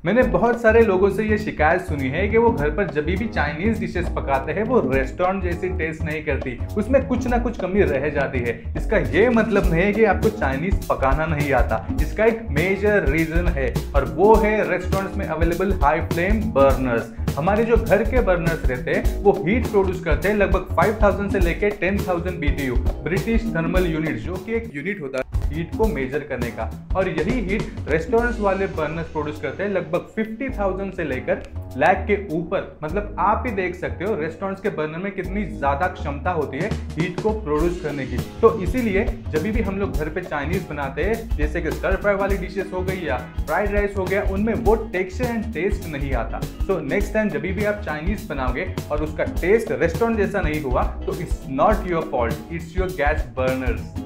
मैंने बहुत सारे लोगों से ये शिकायत सुनी है कि वो घर पर जब भी चाइनीज डिशेस पकाते हैं वो रेस्टोरेंट जैसी टेस्ट नहीं करती, उसमें कुछ ना कुछ कमी रह जाती है। इसका ये मतलब नहीं है कि आपको चाइनीज पकाना नहीं आता, इसका एक मेजर रीजन है और वो है रेस्टोरेंट्स में अवेलेबल हाई फ्लेम बर्नर्स। हमारे जो घर के बर्नर्स रहते हैं वो हीट प्रोड्यूस करते हैं लगभग 5000 से लेके 10,000 BTU, ब्रिटिश थर्मल यूनिट, जो कि एक यूनिट होता है हीट को मेजर करने का। और यही हीट रेस्टोरेंट्स वाले बर्नर्स प्रोड्यूस करते हैं लगभग 50,000 से लेकर लाख के ऊपर। मतलब आप ही देख सकते हो रेस्टोरेंट्स के बर्नर में कितनी ज्यादा क्षमता होती है हीट को प्रोड्यूस करने की। तो इसीलिए जब भी हम लोग घर पे चाइनीज बनाते हैं, जैसे कि स्टर फ्राई वाली डिशेस हो गई या फ्राइड राइस हो गया, उनमें वो टेक्सचर एंड टेस्ट नहीं आता। तो नेक्स्ट टाइम जब भी आप चाइनीज बनाओगे और उसका टेस्ट रेस्टोरेंट जैसा नहीं हुआ तो it's not your fault, it's your gas Berners.